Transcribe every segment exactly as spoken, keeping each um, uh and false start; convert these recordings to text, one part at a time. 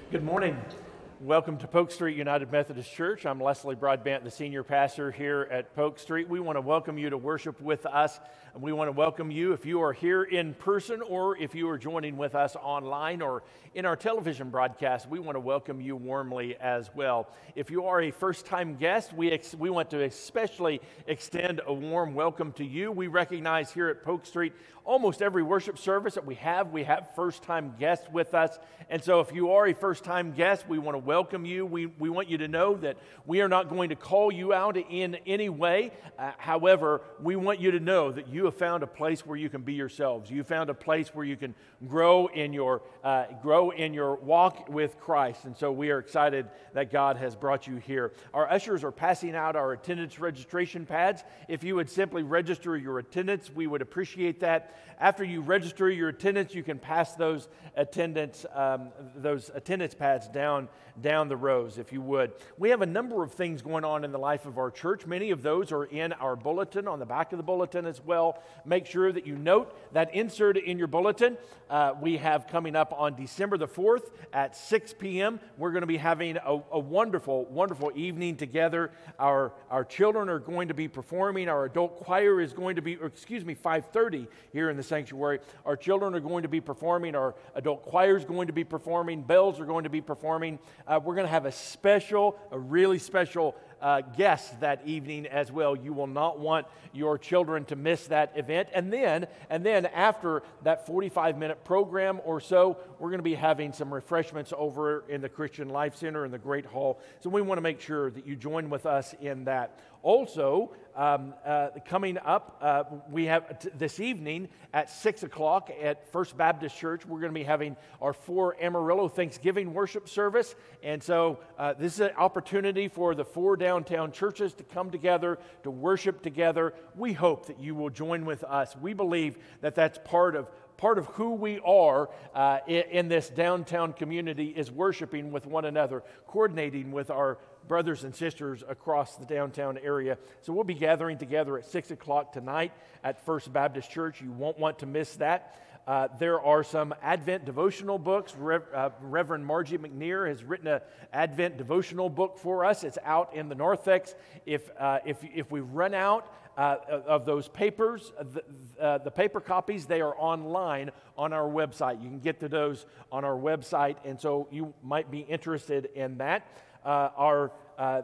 Good morning. Welcome to Polk Street United Methodist Church. I'm Leslie Broadbent, the senior pastor here at Polk Street. We want to welcome you to worship with us. And we want to welcome you if you are here in person or if you are joining with us online or in our television broadcast. We want to welcome you warmly as well. If you are a first-time guest, we, ex- we want to especially extend a warm welcome to you. We recognize here at Polk Street almost every worship service that we have, we have first-time guests with us. And so if you are a first-time guest, we want to welcome you. We, we want you to know that we are not going to call you out in any way. Uh, however, we want you to know that you have found a place where you can be yourselves. You found a place where you can grow in your uh, grow in your walk with Christ. And so we are excited that God has brought you here. Our ushers are passing out our attendance registration pads. If you would simply register your attendance, we would appreciate that. After you register your attendance, you can pass those attendance um, those attendance pads down down the rows, if you would. We have a number of things going on in the life of our church. Many of those are in our bulletin, on the back of the bulletin as well. Make sure that you note that insert in your bulletin. Uh, we have coming up on December the fourth at six p.m. We're going to be having a, a wonderful, wonderful evening together. Our, our children are going to be performing. Our adult choir is going to be, or excuse me, five thirty here in the sanctuary. Our children are going to be performing. Our adult choir is going to be performing. Bells are going to be performing. Uh, we're going to have a special, a really special uh, guest that evening as well. You will not want your children to miss that event. And then, and then after that forty-five minute program or so, we're going to be having some refreshments over in the Christian Life Center in the Great Hall. So we want to make sure that you join with us in that. Also, um, uh, coming up, uh, we have t- this evening at six o'clock at First Baptist Church, we're going to be having our four Amarillo Thanksgiving worship service. And so uh, this is an opportunity for the four downtown churches to come together, to worship together. We hope that you will join with us. We believe that that's part of Part of who we are uh, in, in this downtown community is worshiping with one another, coordinating with our brothers and sisters across the downtown area. So we'll be gathering together at six o'clock tonight at First Baptist Church. You won't want to miss that. Uh, there are some Advent devotional books. Rev, uh, Reverend Margie McNear has written an Advent devotional book for us. It's out in the narthex. If, uh, if, if we run out uh, of those papers, the, uh, the paper copies, they are online on our website. You can get to those on our website, and so you might be interested in that. Uh, our uh,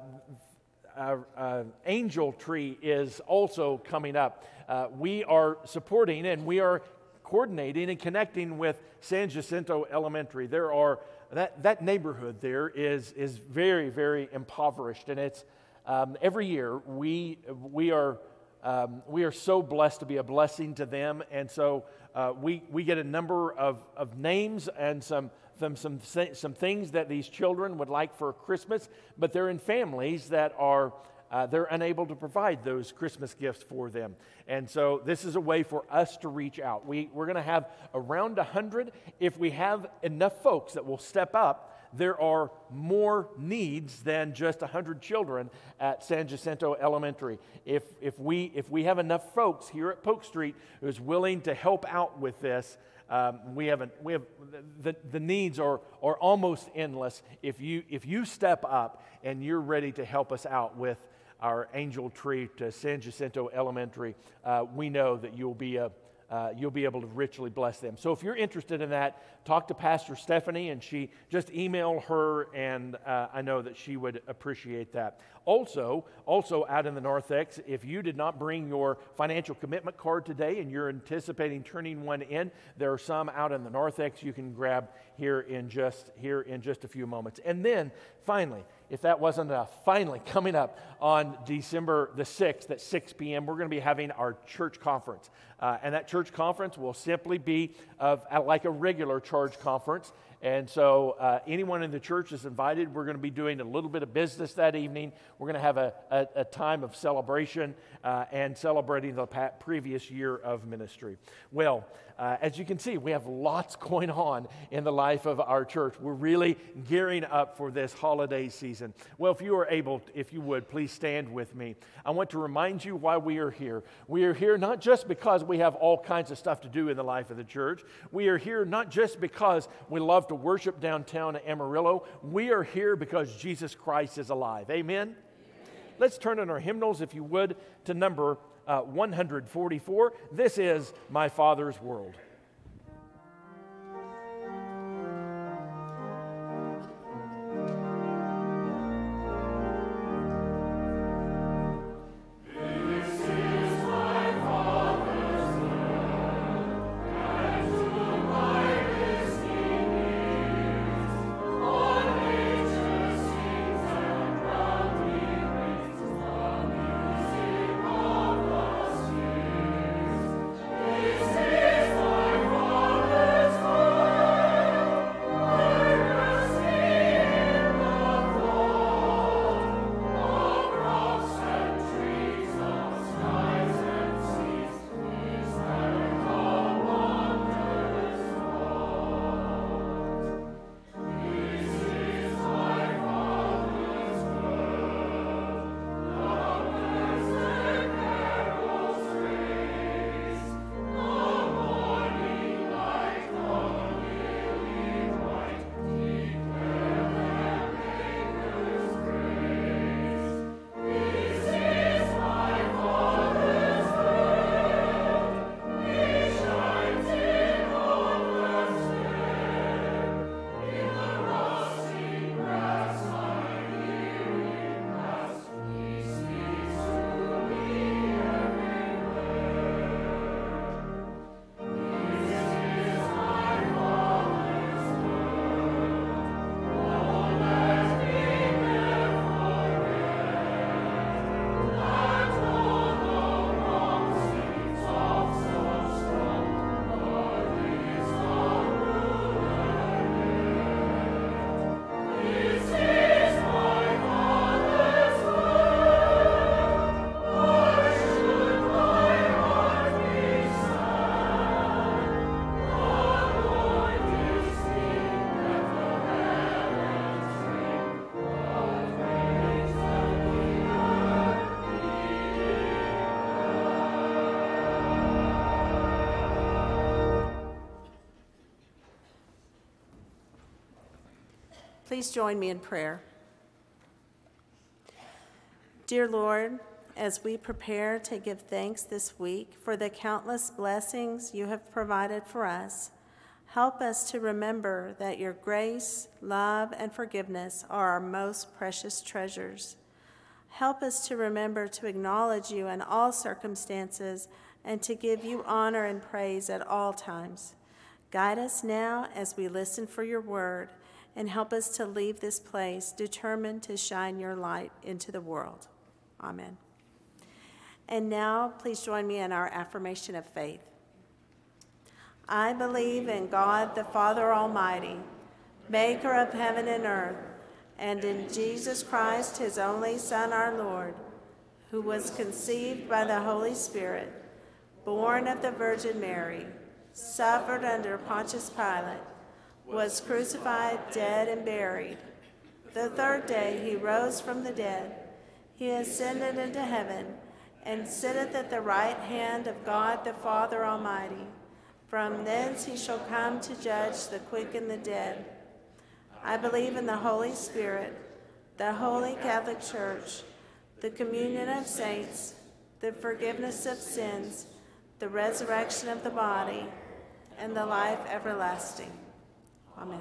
Our uh, angel tree is also coming up. Uh, we are supporting and we are coordinating and connecting with San Jacinto Elementary. There are that that neighborhood there is is very very impoverished, and it's um, every year we we are um, we are so blessed to be a blessing to them, and so uh, we we get a number of of names and some. Them some some things that these children would like for Christmas, but they're in families that are uh, they're unable to provide those Christmas gifts for them. And so this is a way for us to reach out. We, we're going to have around one hundred. If we have enough folks that will step up, there are more needs than just one hundred children at San Jacinto Elementary. If, if, we, if we have enough folks here at Polk Street who's willing to help out with this, Um, we have a, we have the, the needs are are almost endless. If you if you step up and you're ready to help us out with our angel tree to San Jacinto Elementary, uh, we know that you'll be a Uh, you'll be able to richly bless them. So if you're interested in that, talk to Pastor Stephanie, and she just email her, and uh, I know that she would appreciate that. Also, also out in the narthex, if you did not bring your financial commitment card today and you're anticipating turning one in, there are some out in the narthex you can grab here in just here in just a few moments. And then finally, if that wasn't enough, finally coming up on December the sixth at six p.m., we're going to be having our church conference. Uh, and that church conference will simply be of, uh, like a regular church conference. And so uh, anyone in the church is invited. We're going to be doing a little bit of business that evening. We're going to have a, a, a time of celebration uh, and celebrating the pa- previous year of ministry. Well, uh, as you can see, we have lots going on in the life of our church. We're really gearing up for this holiday season. season. Well, if you are able, if you would, please stand with me. I want to remind you why we are here. We are here not just because we have all kinds of stuff to do in the life of the church. We are here not just because we love to worship downtown at Amarillo. We are here because Jesus Christ is alive. Amen? Amen. Let's turn in our hymnals, if you would, to number uh, one forty-four. This is My Father's World. Please join me in prayer. Dear Lord, as we prepare to give thanks this week for the countless blessings you have provided for us, help us to remember that your grace, love, and forgiveness are our most precious treasures. Help us to remember to acknowledge you in all circumstances and to give you honor and praise at all times. Guide us now as we listen for your word, and help us to leave this place determined to shine your light into the world. Amen. And now, please join me in our affirmation of faith. I believe in God the Father Almighty, maker of heaven and earth, and in Jesus Christ, his only Son, our Lord, who was conceived by the Holy Spirit, born of the Virgin Mary, suffered under Pontius Pilate, was crucified, dead, and buried. The third day he rose from the dead. He ascended into heaven and sitteth at the right hand of God the Father Almighty. From thence he shall come to judge the quick and the dead. I believe in the Holy Spirit, the Holy Catholic Church, the communion of saints, the forgiveness of sins, the resurrection of the body, and the life everlasting. Amen.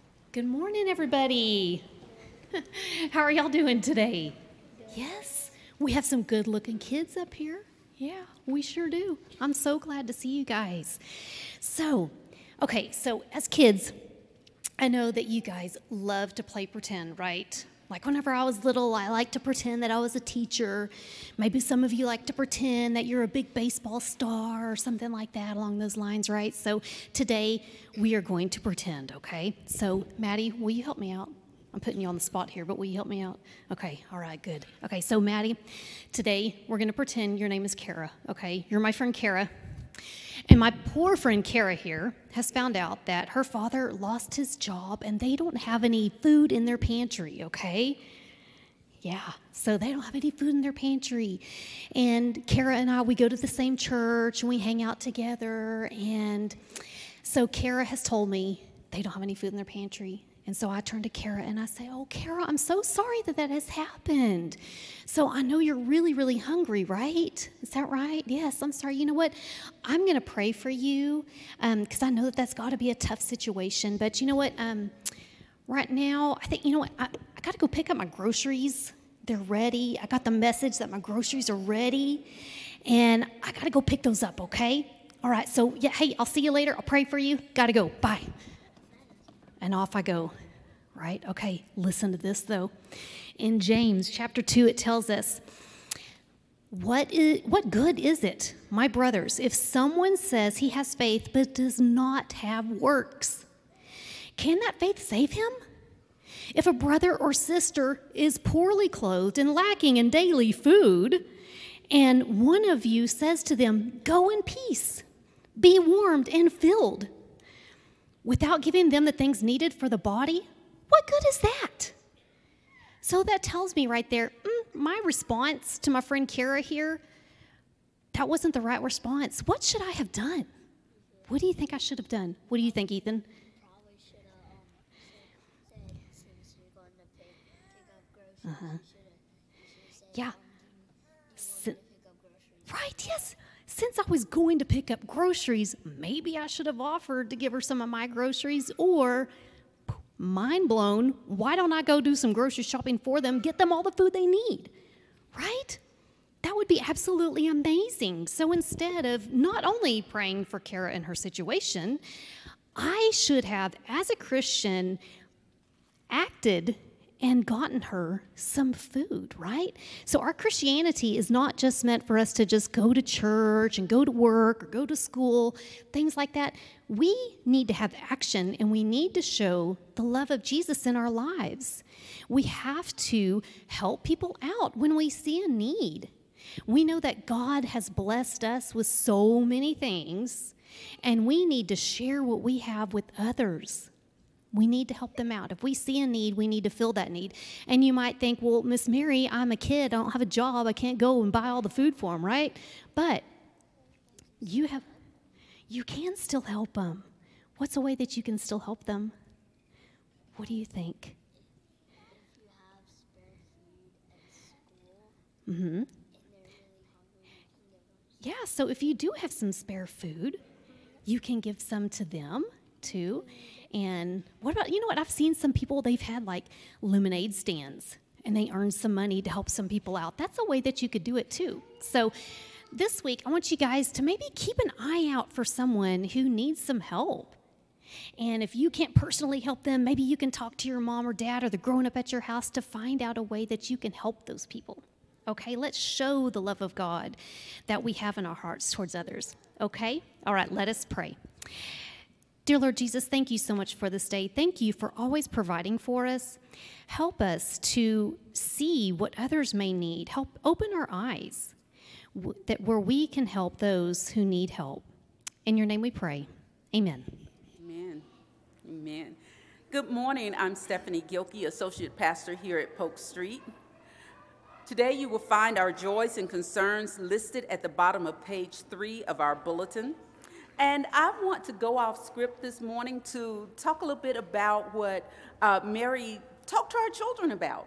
Good morning, everybody. How are y'all doing today? Yes? We have some good-looking kids up here. Yeah, we sure do. I'm so glad to see you guys. So, okay, so as kids, I know that you guys love to play pretend, right? Like whenever I was little, I liked to pretend that I was a teacher. Maybe some of you like to pretend that you're a big baseball star or something like that along those lines, right? So today we are going to pretend, okay? So Maddie, will you help me out? I'm putting you on the spot here, but will you help me out? Okay, all right, good. Okay, so Maddie, today we're going to pretend your name is Kara, okay? You're my friend Kara. And my poor friend Kara here has found out that her father lost his job and they don't have any food in their pantry, okay? Yeah, so they don't have any food in their pantry. And Kara and I, we go to the same church and we hang out together. And so Kara has told me they don't have any food in their pantry. And so I turn to Kara and I say, oh, Kara, I'm so sorry that that has happened. So I know you're really, really hungry, right? Is that right? Yes, I'm sorry. You know what? I'm going to pray for you because um, I know that that's got to be a tough situation. But you know what? Um, right now, I think, you know what? I, I got to go pick up my groceries. They're ready. I got the message that my groceries are ready. And I got to go pick those up, okay? All right. So, yeah, hey, I'll see you later. I'll pray for you. Got to go. Bye. And off I go, right? Okay, listen to this, though. In James chapter two, it tells us, what is, what good is it, my brothers, if someone says he has faith but does not have works? Can that faith save him? If a brother or sister is poorly clothed and lacking in daily food, and one of you says to them, go in peace, be warmed and filled, without giving them the things needed for the body, what good is that? So that tells me right there, mm, my response to my friend Kara here, that wasn't the right response. What should I have done? What do you think I should have done? What do you think, Ethan? Probably should have um, said, since you're going to pick, pick up groceries, Uh-huh. you should have said, Yeah. um, you want to pick up groceries. Right, yes. Since I was going to pick up groceries, maybe I should have offered to give her some of my groceries, or, mind blown, why don't I go do some grocery shopping for them, get them all the food they need, right? That would be absolutely amazing. So instead of not only praying for Kara and her situation, I should have, as a Christian, acted and gotten her some food, right? So our Christianity is not just meant for us to just go to church and go to work or go to school, things like that. We need to have action and we need to show the love of Jesus in our lives. We have to help people out when we see a need. We know that God has blessed us with so many things, and we need to share what we have with others. We need to help them out. If we see a need, we need to fill that need. And you might think, well, Miss Mary, I'm a kid. I don't have a job. I can't go and buy all the food for them, right? But you have, you can still help them. What's a way that you can still help them? What do you think? If you have spare food at school, Mm-hmm. and they're really hungry, you can give them some. Yeah, so if you do have some spare food, you can give some to them too. And what about, you know what, I've seen some people, they've had like lemonade stands and they earn some money to help some people out. That's a way that you could do it too. So this week, I want you guys to maybe keep an eye out for someone who needs some help. And if you can't personally help them, maybe you can talk to your mom or dad or the grown-up at your house to find out a way that you can help those people. Okay, let's show the love of God that we have in our hearts towards others. Okay? All right, let us pray. Dear Lord Jesus, thank you so much for this day. Thank you for always providing for us. Help us to see what others may need. Help open our eyes w- that where we can help those who need help. In your name we pray. Amen. Amen. Amen. Good morning. I'm Stephanie Gilkey, Associate Pastor here at Polk Street. Today you will find our joys and concerns listed at the bottom of page three of our bulletin. And I want to go off script this morning to talk a little bit about what uh, Mary talked to our children about.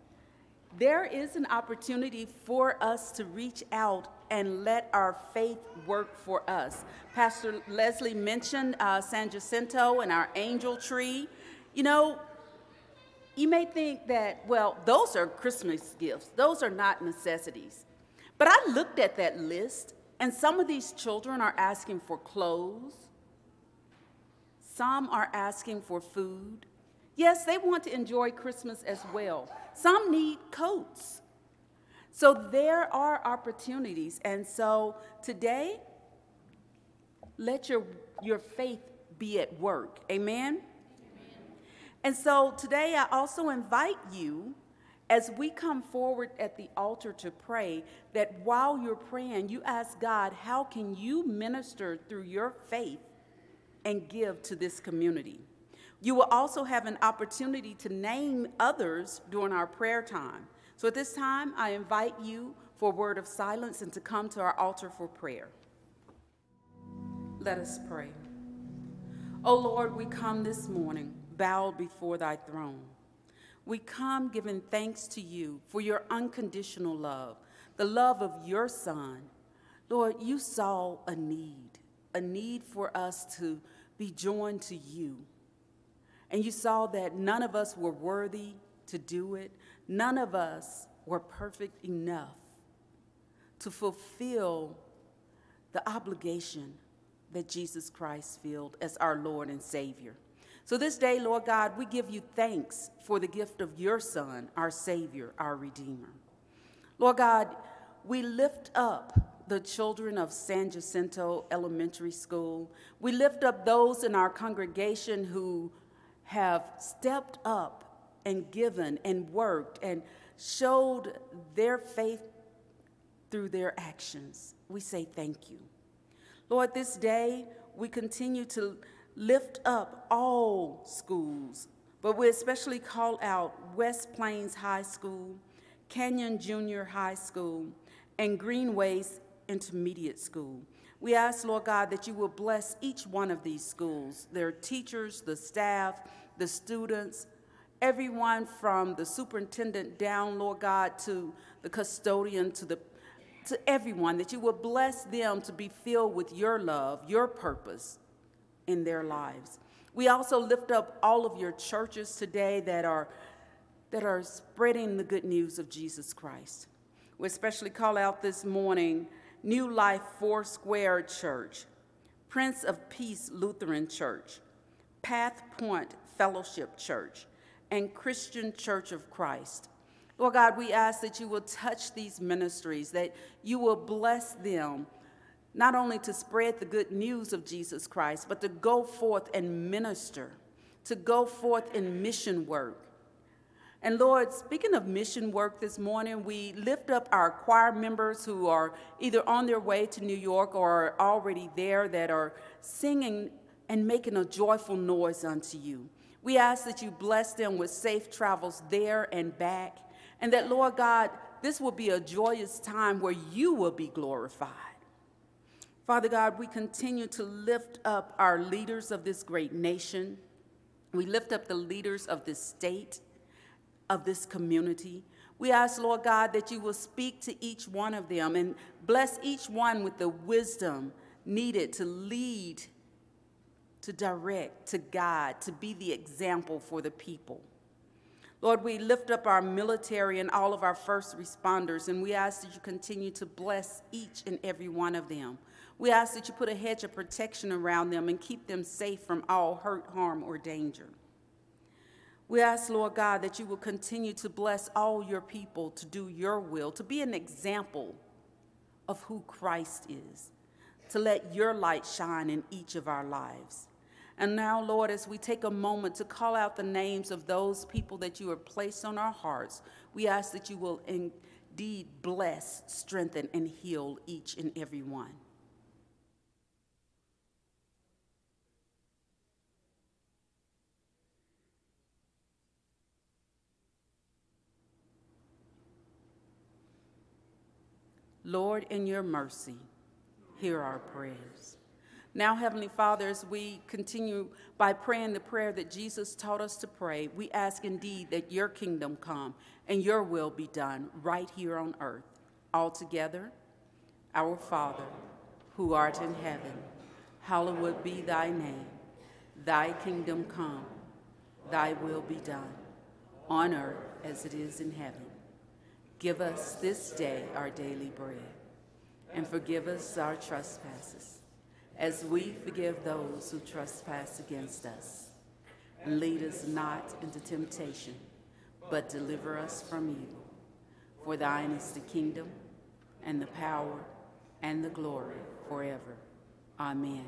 There is an opportunity for us to reach out and let our faith work for us. Pastor Leslie mentioned uh, San Jacinto and our angel tree. You know, You may think that, well, those are Christmas gifts. Those are not necessities. But I looked at that list, and some of these children are asking for clothes. Some are asking for food. Yes, they want to enjoy Christmas as well. Some need coats. So there are opportunities. And so today, let your, your faith be at work. Amen? Amen? And so today I also invite you, as we come forward at the altar to pray, that while you're praying, you ask God, how can you minister through your faith and give to this community? You will also have an opportunity to name others during our prayer time. So at this time, I invite you for a word of silence and to come to our altar for prayer. Let us pray. Oh Lord, we come this morning bowed before thy throne. We come giving thanks to you for your unconditional love, the love of your Son. Lord, you saw a need, a need for us to be joined to you. And you saw that none of us were worthy to do it. None of us were perfect enough to fulfill the obligation that Jesus Christ filled as our Lord and Savior. So this day, Lord God, we give you thanks for the gift of your Son, our Savior, our Redeemer. Lord God, we lift up the children of San Jacinto Elementary School. We lift up those in our congregation who have stepped up and given and worked and showed their faith through their actions. We say thank you. Lord, this day we continue to lift up all schools, but we especially call out West Plains High School, Canyon Junior High School, and Greenways Intermediate School. We ask, Lord God, that you will bless each one of these schools, their teachers, the staff, the students, everyone from the superintendent down, Lord God, to the custodian, to the to everyone, that you will bless them to be filled with your love, your purpose in their lives. We also lift up all of your churches today that are, that are spreading the good news of Jesus Christ. We especially call out this morning New Life Foursquare Church, Prince of Peace Lutheran Church, Path Point Fellowship Church, and Christian Church of Christ. Lord God, we ask that you will touch these ministries, that you will bless them, not only to spread the good news of Jesus Christ, but to go forth and minister, to go forth in mission work. And Lord, speaking of mission work this morning, we lift up our choir members who are either on their way to New York or are already there, that are singing and making a joyful noise unto you. We ask that you bless them with safe travels there and back, and that, Lord God, this will be a joyous time where you will be glorified. Father God, we continue to lift up our leaders of this great nation. We lift up the leaders of this state, of this community. We ask, Lord God, that you will speak to each one of them and bless each one with the wisdom needed to lead, to direct, to guide, to be the example for the people. Lord, we lift up our military and all of our first responders, and we ask that you continue to bless each and every one of them. We ask that you put a hedge of protection around them and keep them safe from all hurt, harm, or danger. We ask, Lord God, that you will continue to bless all your people to do your will, to be an example of who Christ is, to let your light shine in each of our lives. And now, Lord, as we take a moment to call out the names of those people that you have placed on our hearts, we ask that you will indeed bless, strengthen, and heal each and every one. Lord, in your mercy, hear our prayers. Now, Heavenly Father, as we continue by praying the prayer that Jesus taught us to pray, we ask indeed that your kingdom come and your will be done right here on earth. All together, our Father, who art in heaven, hallowed be thy name. Thy kingdom come, thy will be done, on earth as it is in heaven. Give us this day our daily bread, and forgive us our trespasses, as we forgive those who trespass against us. And lead us not into temptation, but deliver us from evil. For thine is the kingdom, and the power, and the glory forever. Amen.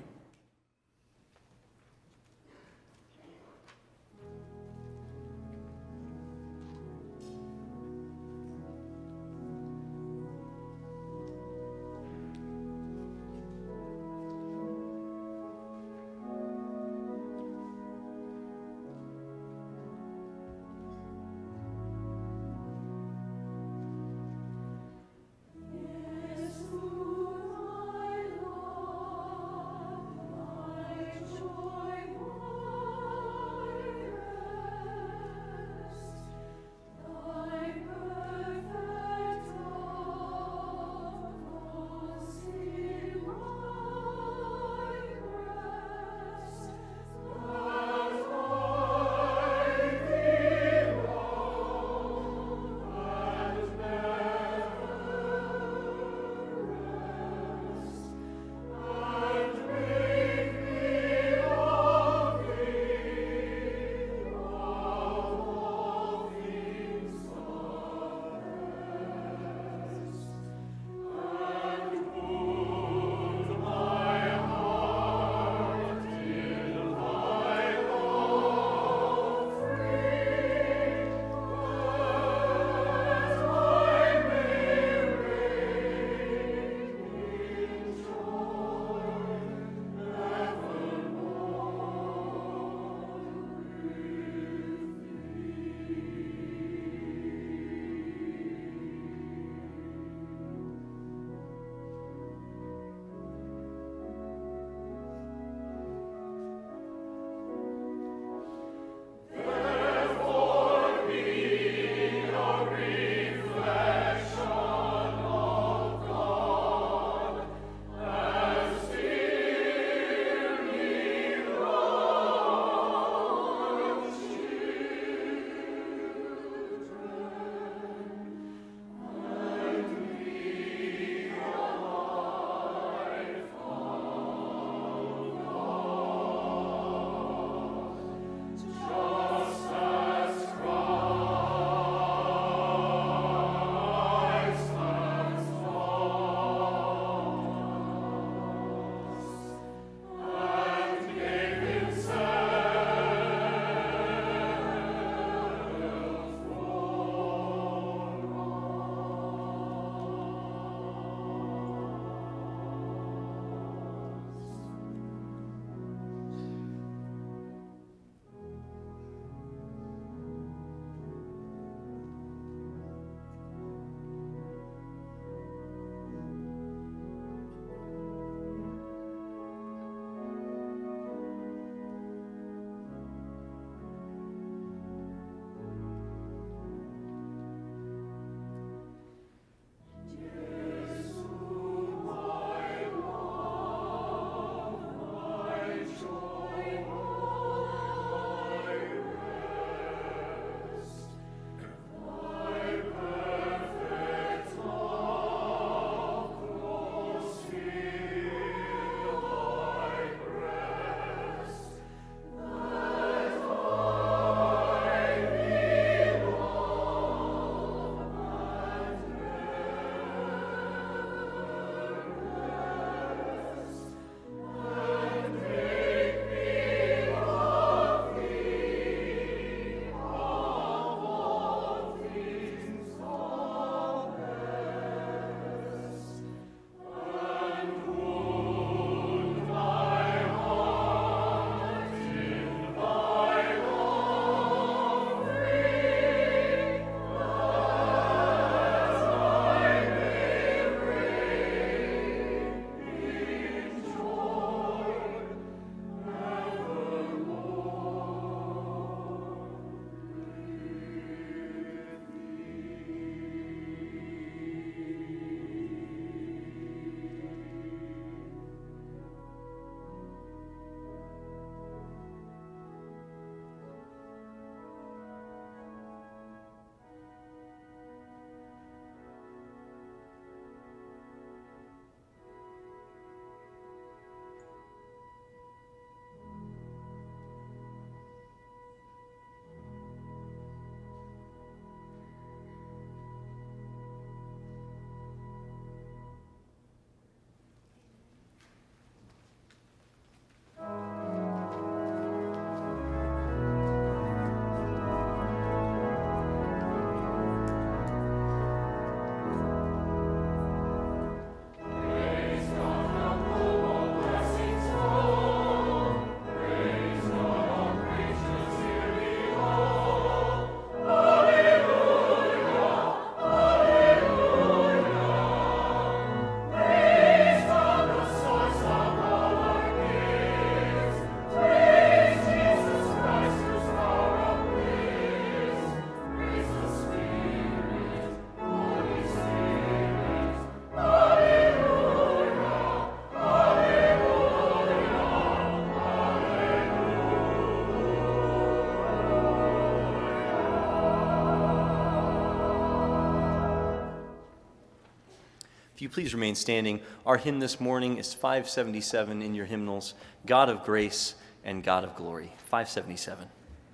If you please remain standing, our hymn this morning is five seventy-seven in your hymnals, God of Grace and God of Glory. five seventy-seven.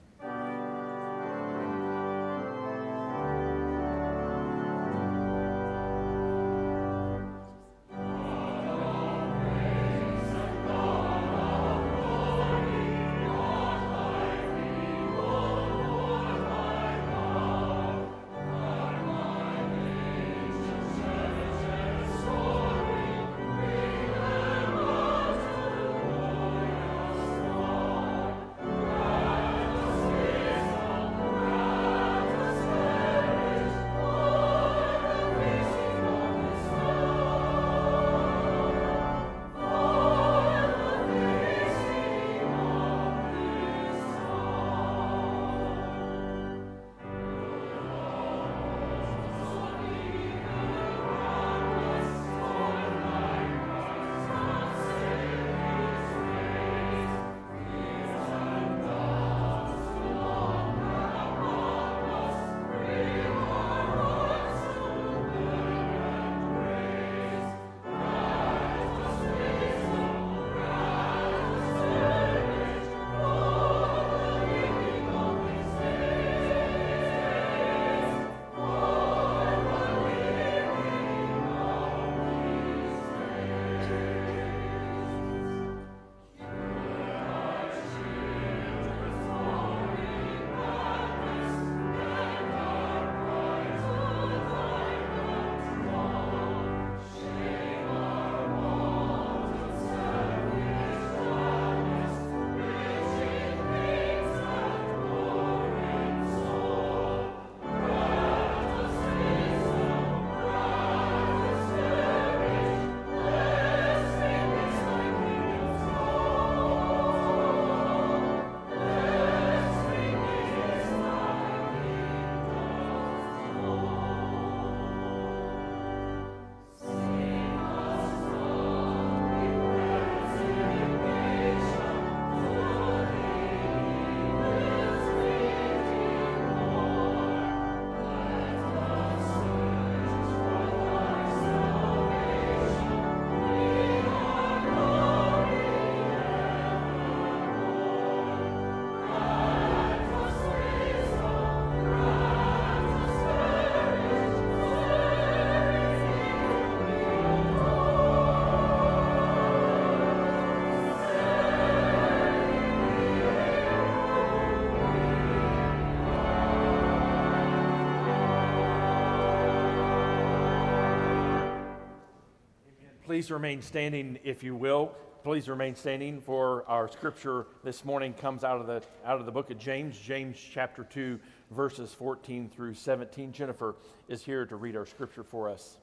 Please remain standing, if you will. Please remain standing for our scripture this morning comes out of the out of the book of James, James chapter two, verses fourteen through seventeen. Jennifer is here to read our scripture for us.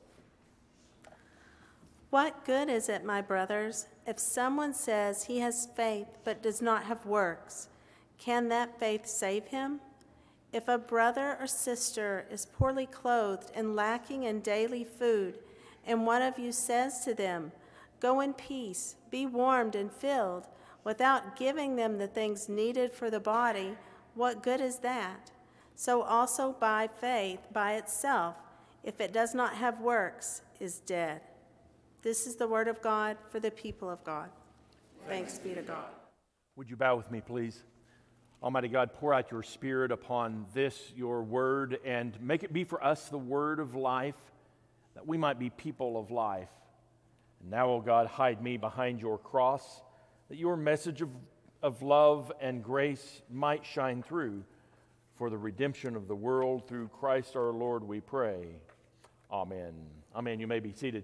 What good is it, my brothers, if someone says he has faith but does not have works? Can that faith save him? If a brother or sister is poorly clothed and lacking in daily food, and one of you says to them, "Go in peace, be warmed and filled," without giving them the things needed for the body, what good is that? So also by faith by itself, if it does not have works, is dead. This is the word of God for the people of God. Thanks be to God. Would you bow with me, please? Almighty God, pour out your Spirit upon this, your word, and make it be for us the word of life, that we might be people of life. And now, O God, hide me behind your cross, that your message of, of love and grace might shine through. For the redemption of the world through Christ our Lord, we pray. Amen. Amen. You may be seated.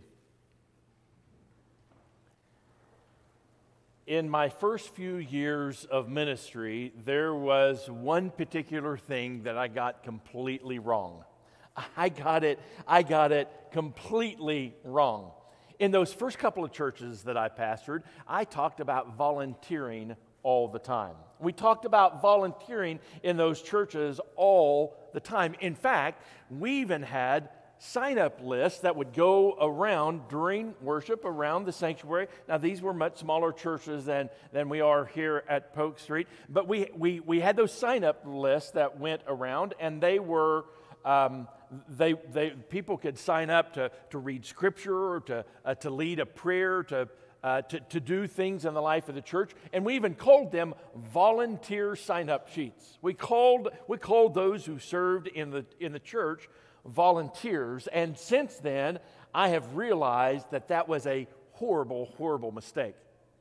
In my first few years of ministry, there was one particular thing that I got completely wrong. I got it, I got it completely wrong. In those first couple of churches that I pastored, I talked about volunteering all the time. We talked about volunteering in those churches all the time. In fact, we even had sign-up lists that would go around during worship around the sanctuary. Now, these were much smaller churches than, than we are here at Polk Street, but we, we, we had those sign-up lists that went around, and they were um, they, they, people could sign up to, to read Scripture or to, uh, to lead a prayer, to, uh, to, to do things in the life of the church. And we even called them volunteer sign-up sheets. We called, we called those who served in the, in the church volunteers. And since then, I have realized that that was a horrible, horrible mistake.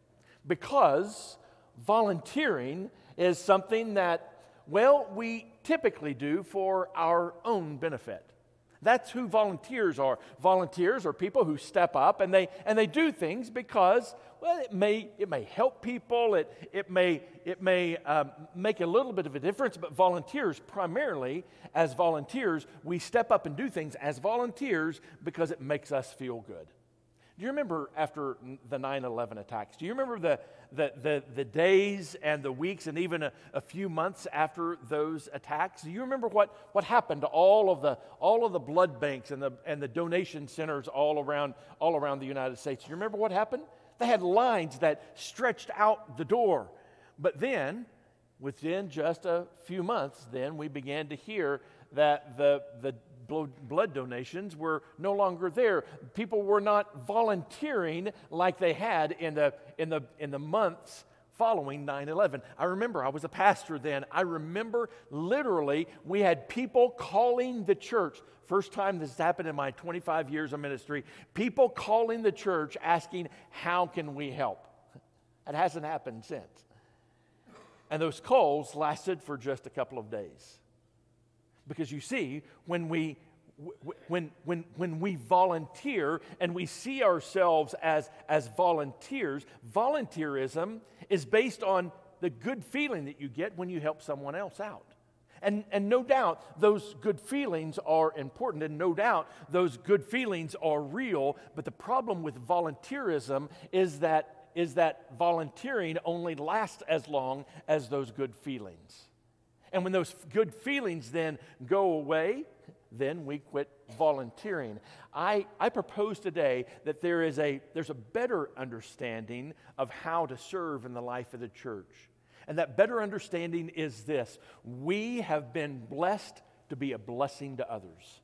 Because volunteering is something that, well, we typically do for our own benefit. That's who volunteers are. Volunteers are people who step up and they and they do things because, well, it may it may help people. It it may it may um, make a little bit of a difference. But volunteers, primarily as volunteers, we step up and do things as volunteers because it makes us feel good. Do you remember after the nine eleven attacks? Do you remember the the the, the days and the weeks and even a, a few months after those attacks? Do you remember what, what happened to all of the all of the blood banks and the and the donation centers all around all around the United States? Do you remember what happened? They had lines that stretched out the door. But then, within just a few months, then we began to hear that the the blood donations were no longer there. People were not volunteering like they had in the in the in the months following nine eleven. I remember I was a pastor then. I remember literally we had people calling the church. First time this happened in my twenty-five years of ministry. People calling the church asking, "How can we help?" It hasn't happened since. And those calls lasted for just a couple of days. Because you see, when we when when when we volunteer and we see ourselves as as volunteers, volunteerism is based on the good feeling that you get when you help someone else out. And and no doubt those good feelings are important, and no doubt those good feelings are real, but the problem with volunteerism is that is that volunteering only lasts as long as those good feelings. And when those good feelings then go away, then we quit volunteering. I, I propose today that there is a there's a better understanding of how to serve in the life of the church. And that better understanding is this: we have been blessed to be a blessing to others.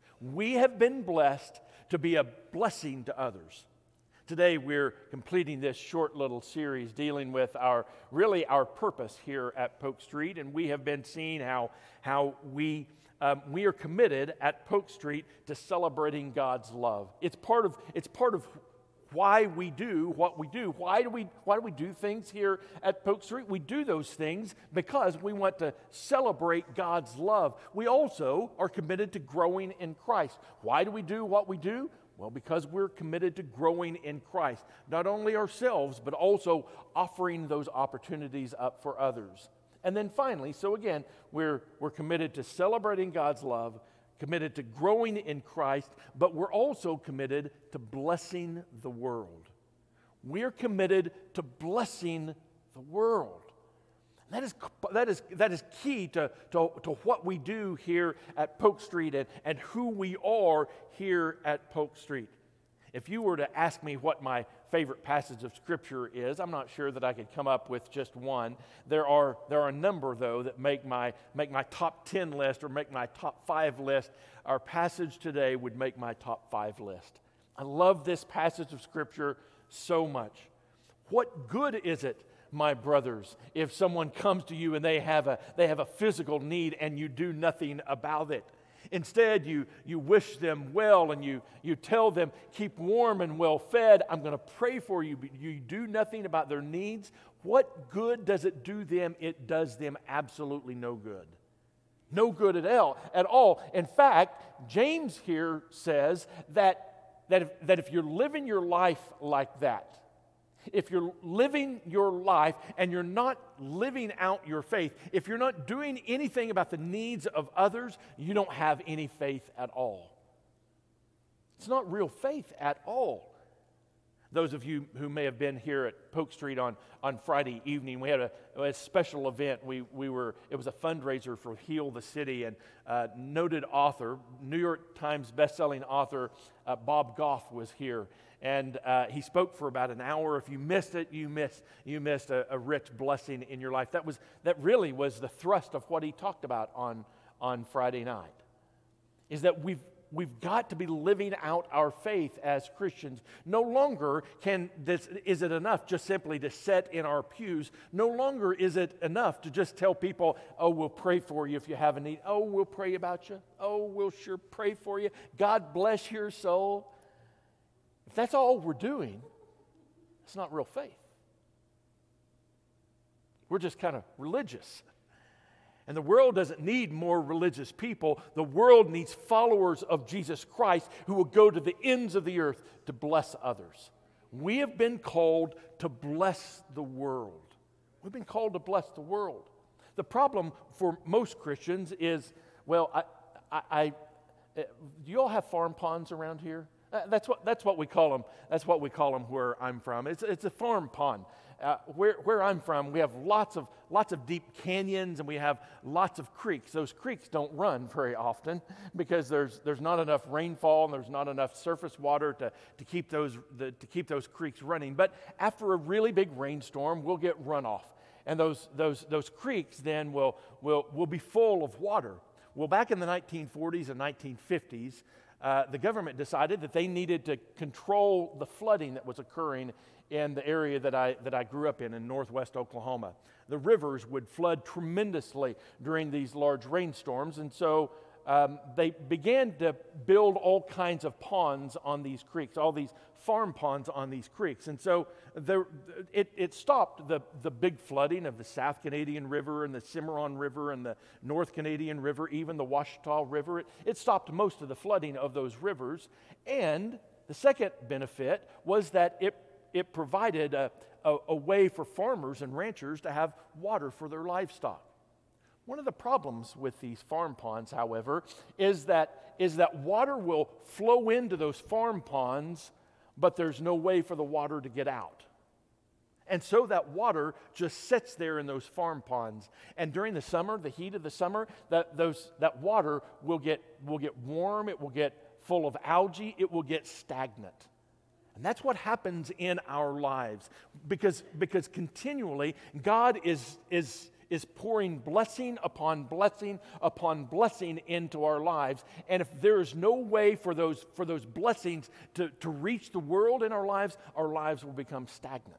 We have been blessed to be a blessing to others. Today we're completing this short little series dealing with our really our purpose here at Polk Street, and we have been seeing how how we um, we are committed at Polk Street to celebrating God's love. It's part of it's part of why we do what we do. Why do we why do we do things here at Polk Street? We do those things because we want to celebrate God's love. We also are committed to growing in Christ. Why do we do what we do? Well, because we're committed to growing in Christ, not only ourselves, but also offering those opportunities up for others. And then finally, so again, we're, we're committed to celebrating God's love, committed to growing in Christ, but we're also committed to blessing the world. We're committed to blessing the world. That is, that is, that is key to, to, to what we do here at Polk Street and, and who we are here at Polk Street. If you were to ask me what my favorite passage of Scripture is, I'm not sure that I could come up with just one. There are, there are a number, though, that make my, make my top ten list or make my top five list. Our passage today would make my top five list. I love this passage of Scripture so much. What good is it, my brothers, if someone comes to you and they have a they have a physical need and you do nothing about it? Instead, you you wish them well and you you tell them, keep warm and well fed. I'm going to pray for you, but you do nothing about their needs. What good does it do them? It does them absolutely no good. No good at all. At all. In fact, James here says that that if, that if you're living your life like that, if you're living your life and you're not living out your faith, if you're not doing anything about the needs of others, you don't have any faith at all. It's not real faith at all. Those of you who may have been here at Polk Street on, on Friday evening, we had a, a special event. We, we were it was a fundraiser for Heal the City, and uh, noted author, New York Times bestselling author uh, Bob Goff was here. And uh, he spoke for about an hour. If you missed it, you missed you missed a, a rich blessing in your life. That was that really was the thrust of what he talked about on, on Friday night. is that we've We've got to be living out our faith as Christians. No longer can this, is it enough just simply to sit in our pews. No longer is it enough to just tell people, oh, we'll pray for you if you have a need. Oh, we'll pray about you. Oh, we'll sure pray for you. God bless your soul. If that's all we're doing, it's not real faith. We're just kind of religious. And the world doesn't need more religious people. The world needs followers of Jesus Christ who will go to the ends of the earth to bless others. We have been called to bless the world. We've been called to bless the world. The problem for most Christians is, well, I, I, I do you all have farm ponds around here? Uh, that's what that's what we call them. That's what we call them where I'm from. It's it's a farm pond. Uh, where where I'm from, we have lots of lots of deep canyons and we have lots of creeks. Those creeks don't run very often because there's there's not enough rainfall and there's not enough surface water to to keep those the, to keep those creeks running. But after a really big rainstorm, we'll get runoff, and those those those creeks then will will will be full of water. Well, back in the nineteen forties and nineteen fifties. Uh, the government decided that they needed to control the flooding that was occurring in the area that I, that I grew up in, in northwest Oklahoma. The rivers would flood tremendously during these large rainstorms, and so um, they began to build all kinds of ponds on these creeks, all these farm ponds on these creeks. And so there, it, it stopped the, the big flooding of the South Canadian River and the Cimarron River and the North Canadian River, even the Washita River. It, it stopped most of the flooding of those rivers. And the second benefit was that it, it provided a, a, a way for farmers and ranchers to have water for their livestock. One of the problems with these farm ponds, however, is that, is that water will flow into those farm ponds, but there's no way for the water to get out. And so that water just sits there in those farm ponds. And during the summer, the heat of the summer, that, those, that water will get, will get warm, it will get full of algae, it will get stagnant. And that's what happens in our lives. Because, because continually, God is, is, is pouring blessing upon blessing upon blessing into our lives. And if there is no way for those, for those blessings to, to reach the world in our lives, our lives will become stagnant.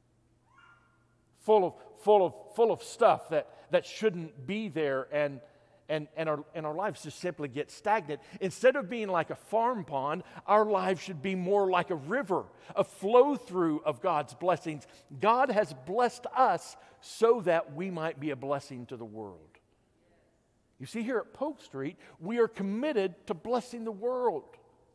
Full of, full of, full of stuff that, that shouldn't be there, and, and, and, our, and our lives just simply get stagnant. Instead of being like a farm pond, our lives should be more like a river, a flow-through of God's blessings. God has blessed us so that we might be a blessing to the world. You see, here at Polk Street, we are committed to blessing the world.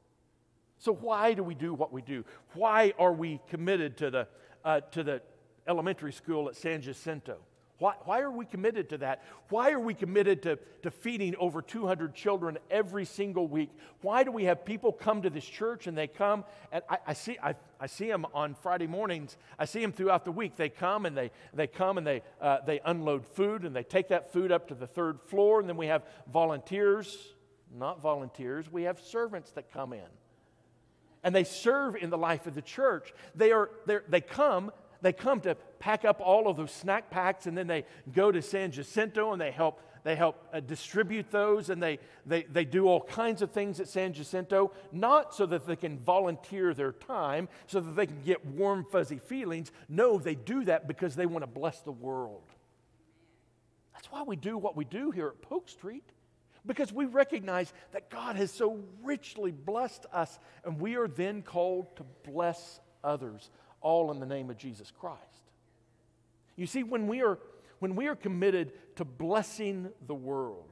So why do we do what we do? Why are we committed to the, uh, to the elementary school at San Jacinto? Why, why are we committed to that? Why are we committed to, to feeding over two hundred children every single week? Why do we have people come to this church and they come, and I, I see I, I see them on Friday mornings. I see them throughout the week. They come and they, they come and they, uh, they unload food, and they take that food up to the third floor, and then we have volunteers, not volunteers, we have servants that come in. And they serve in the life of the church. They are they come They come to pack up all of those snack packs, and then they go to San Jacinto and they help they help uh, distribute those, and they, they, they do all kinds of things at San Jacinto, not so that they can volunteer their time, so that they can get warm, fuzzy feelings. No, they do that because they want to bless the world. That's why we do what we do here at Polk Street, because we recognize that God has so richly blessed us, and we are then called to bless others, all in the name of Jesus Christ. You see, when we are when we are committed to blessing the world,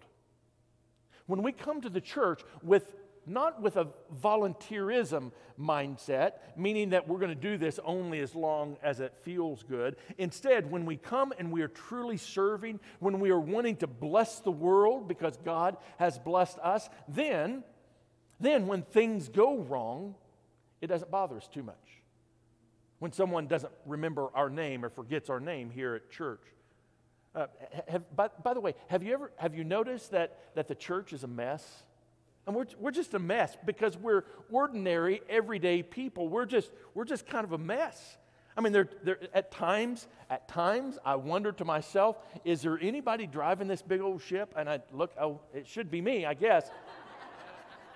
when we come to the church with not with a volunteerism mindset, meaning that we're going to do this only as long as it feels good. Instead, when we come and we are truly serving, when we are wanting to bless the world because God has blessed us, then, then when things go wrong, it doesn't bother us too much. When someone doesn't remember our name or forgets our name here at church. Uh, have, by, by the way, have you ever have you noticed that, that the church is a mess? And we're, we're just a mess because we're ordinary, everyday people. We're just we're just kind of a mess. I mean, there there at times at times I wonder to myself, is there anybody driving this big old ship? And I look, oh, it should be me, I guess.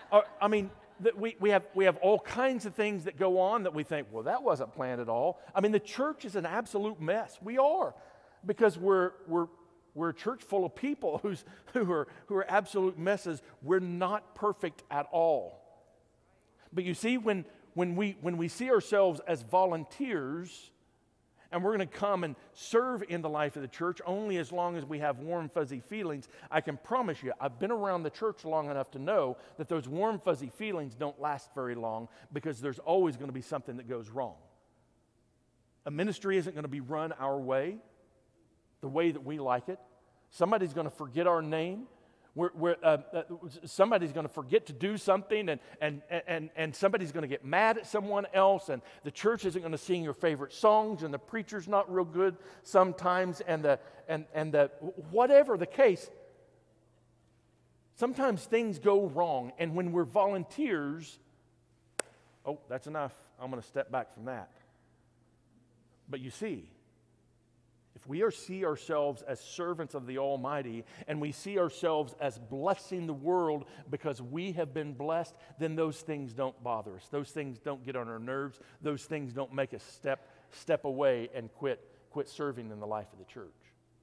Uh, I mean, that we, we, have, we have all kinds of things that go on that we think, well, that wasn't planned at all. I mean, the church is an absolute mess. We are, because we're, we're, we're a church full of people who's, who, are, who are absolute messes. We're not perfect at all. But you see, when, when, we, when we see ourselves as volunteers, and we're going to come and serve in the life of the church only as long as we have warm, fuzzy feelings, I can promise you, I've been around the church long enough to know that those warm, fuzzy feelings don't last very long, because there's always going to be something that goes wrong. A ministry isn't going to be run our way, the way that we like it. Somebody's going to forget our name. We're, we're, uh, uh, somebody's going to forget to do something, and, and, and, and somebody's going to get mad at someone else, and the church isn't going to sing your favorite songs, and the preacher's not real good sometimes, and the, and, and the, whatever the case, sometimes things go wrong. And when we're volunteers, oh, that's enough. I'm going to step back from that. But you see, if we are see ourselves as servants of the Almighty, and we see ourselves as blessing the world because we have been blessed, then those things don't bother us. Those things don't get on our nerves. Those things don't make us step, step away and quit, quit serving in the life of the church.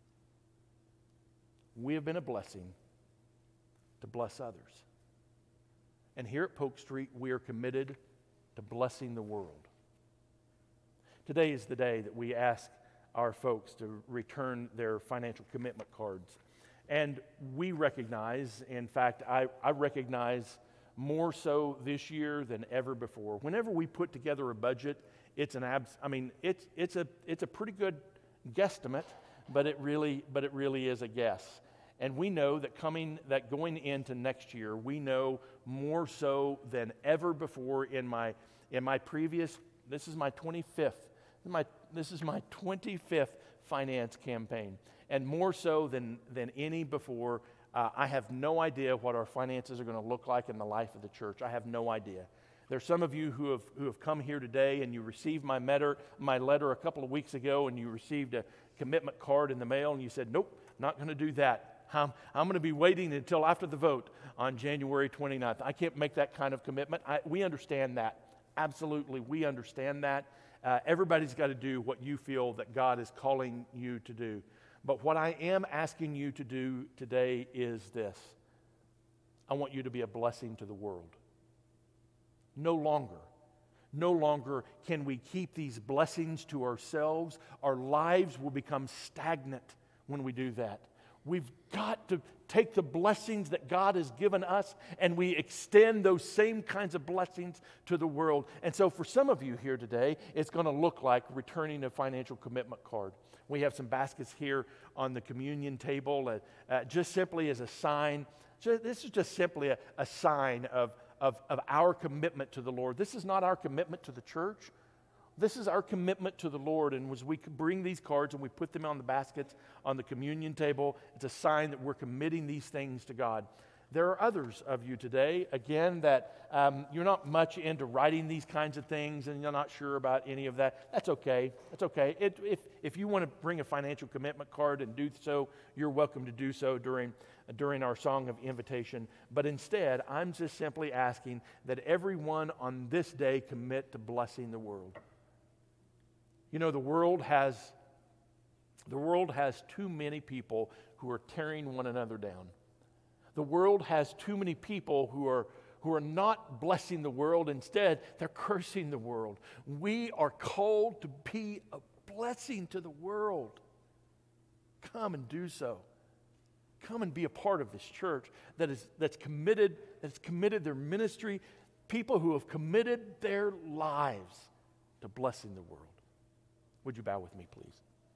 We have been a blessing to bless others. And here at Polk Street, we are committed to blessing the world. Today is the day that we ask our folks to return their financial commitment cards. And we recognize, in fact, I, I recognize more so this year than ever before. Whenever we put together a budget, it's an abs, I mean, it's it's a it's a pretty good guesstimate, but it really but it really is a guess. And we know that coming that going into next year, we know more so than ever before in my in my previous, this is my twenty-fifth. My, this is my twenty-fifth finance campaign, and more so than, than any before, uh, I have no idea what our finances are going to look like in the life of the church. I have no idea. There's some of you who have, who have come here today, and you received my, letter, my letter a couple of weeks ago, and you received a commitment card in the mail, and you said, nope, not going to do that. I'm, I'm going to be waiting until after the vote on January twenty-ninth. I can't make that kind of commitment. I, we understand that. Absolutely, we understand that. Uh, everybody's got to do what you feel that God is calling you to do. But what I am asking you to do today is this. I want you to be a blessing to the world. No longer, no longer can we keep these blessings to ourselves. Our lives will become stagnant when we do that. We've got to take the blessings that God has given us, and we extend those same kinds of blessings to the world. And so for some of you here today, it's going to look like returning a financial commitment card. We have some baskets here on the communion table, uh, uh, just simply as a sign. Just, this is just simply a, a sign of, of, of our commitment to the Lord. This is not our commitment to the church. This is our commitment to the Lord, and as we bring these cards and we put them on the baskets on the communion table, it's a sign that we're committing these things to God. There are others of you today, again, that um, you're not much into writing these kinds of things, and you're not sure about any of that. That's okay. That's okay. It, if, if you want to bring a financial commitment card and do so, you're welcome to do so during, during our song of invitation. But instead, I'm just simply asking that everyone on this day commit to blessing the world. You know, the world has the world has too many people who are tearing one another down. The world has too many people who are who are not blessing the world. Instead, they're cursing the world. We are called to be a blessing to the world. Come and do so. Come and be a part of this church that is that's committed, that's committed their ministry, people who have committed their lives to blessing the world. Would you bow with me, please?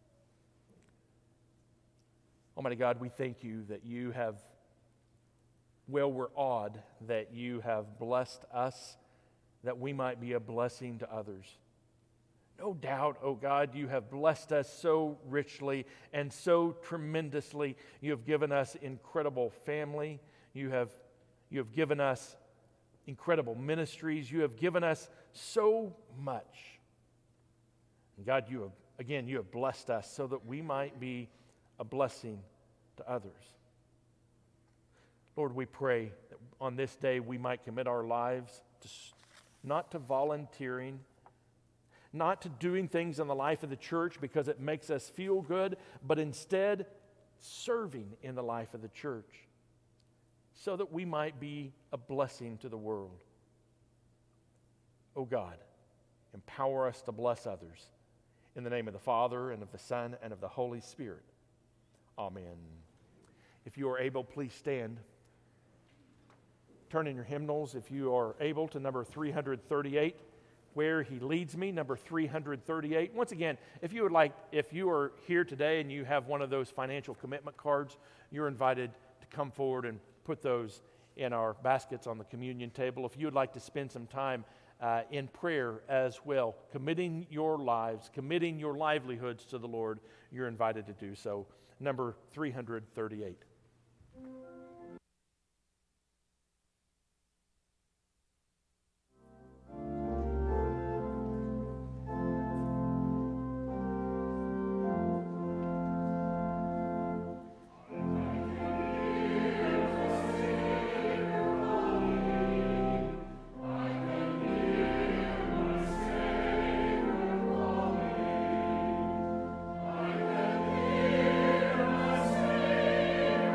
Almighty God, we thank you that you have, well, we're awed that you have blessed us, that we might be a blessing to others. No doubt, oh God, you have blessed us so richly and so tremendously. You have given us incredible family. You have, you have given us incredible ministries. You have given us so much. God, you have, again, you have blessed us so that we might be a blessing to others. Lord, we pray that on this day we might commit our lives to, not to volunteering, not to doing things in the life of the church because it makes us feel good, but instead serving in the life of the church so that we might be a blessing to the world. Oh God, empower us to bless others. In the name of the Father, and of the Son, and of the Holy Spirit. Amen. If you are able, please stand. Turn in your hymnals, if you are able, to number three hundred thirty-eight, Where He Leads Me, number three hundred thirty-eight. Once again, if you would like, if you are here today and you have one of those financial commitment cards, you're invited to come forward and put those in our baskets on the communion table. If you would like to spend some time uh, in prayer as well, committing your lives, committing your livelihoods to the Lord, you're invited to do so. Number three hundred thirty-eight. I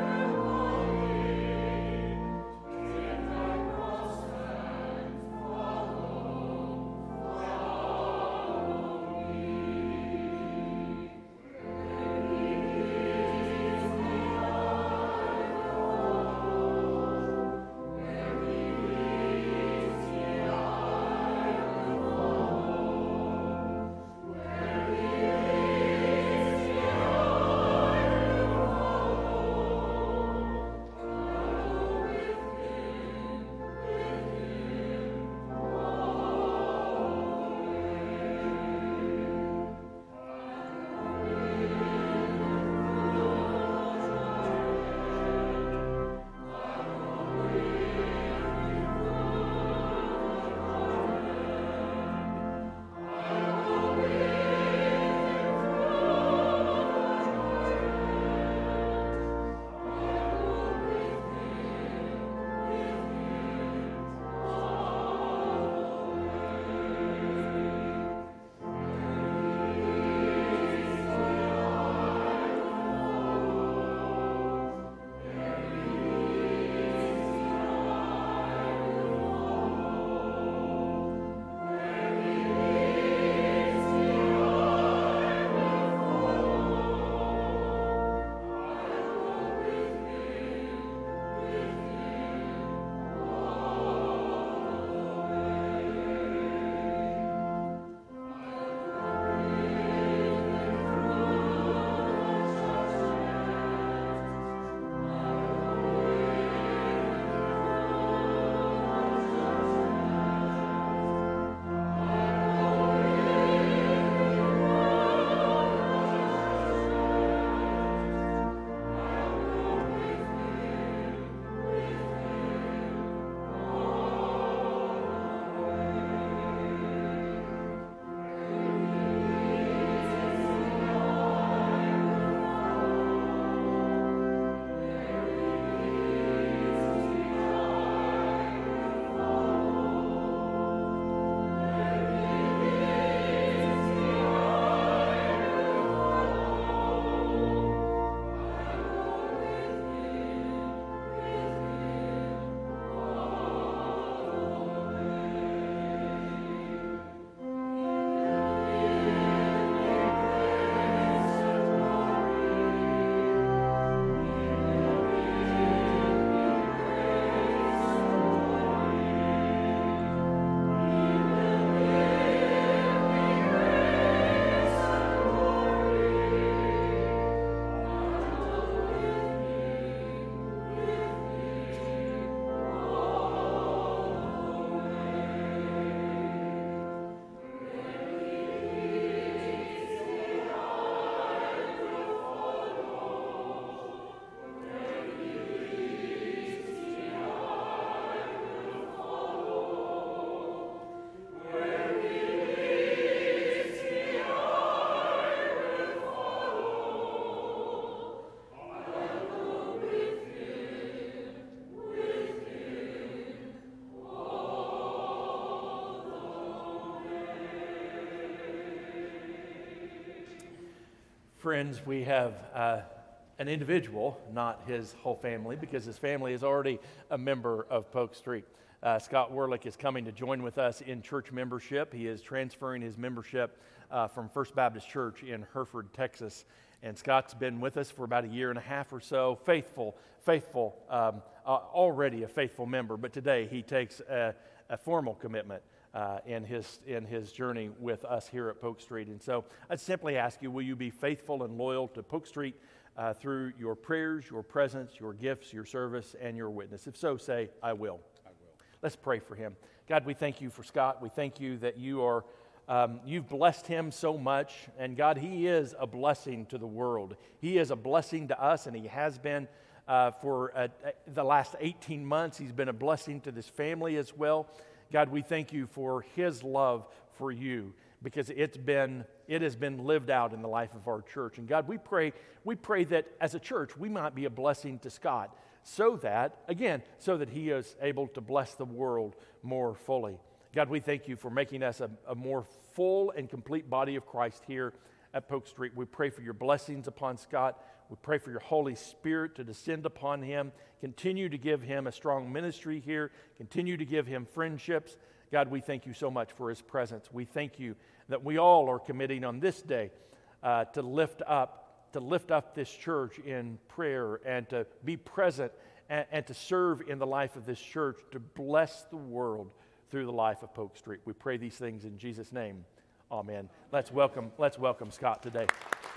Friends, we have uh, an individual, not his whole family, because his family is already a member of Polk Street. Uh, Scott Werlick is coming to join with us in church membership. He is transferring his membership uh, from First Baptist Church in Hereford, Texas. And Scott's been with us for about a year and a half or so, faithful, faithful, um, uh, already a faithful member. But today he takes a, a formal commitment uh, in his in his journey with us here at Polk Street. And so I'd simply ask you, will you be faithful and loyal to Polk Street uh, through your prayers, your presence, your gifts, your service, and your witness? If so, say, I will. I will. Let's pray for him. God, we thank you for Scott. We thank you that you are Um, you've blessed him so much, and God, he is a blessing to the world. He is a blessing to us, and he has been uh, for uh, the last eighteen months. He's been a blessing to this family as well. God, we thank you for his love for you, because it's been it has been lived out in the life of our church. And God, we pray we pray that as a church we might be a blessing to Scott, so that again, so that he is able to bless the world more fully. God, we thank you for making us a, a more full and complete body of Christ here at Polk Street. We pray for your blessings upon Scott. We pray for your Holy Spirit to descend upon him. Continue to give him a strong ministry here. Continue to give him friendships. God, we thank you so much for his presence. We thank you that we all are committing on this day uh, to lift up, to lift up this church in prayer and to be present and, and to serve in the life of this church, to bless the world through the life of Polk Street. We pray these things in Jesus' name. Amen. Let's welcome, let's welcome Scott today.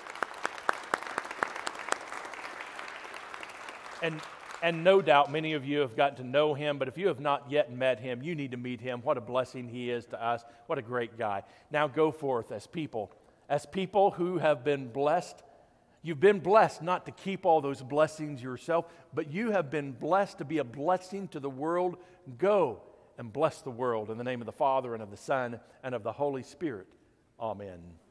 And, and no doubt many of you have gotten to know him, but if you have not yet met him, you need to meet him. What a blessing he is to us. What a great guy. Now go forth as people, as people who have been blessed. You've been blessed not to keep all those blessings yourself, but you have been blessed to be a blessing to the world. Go and bless the world in the name of the Father and of the Son and of the Holy Spirit. Amen.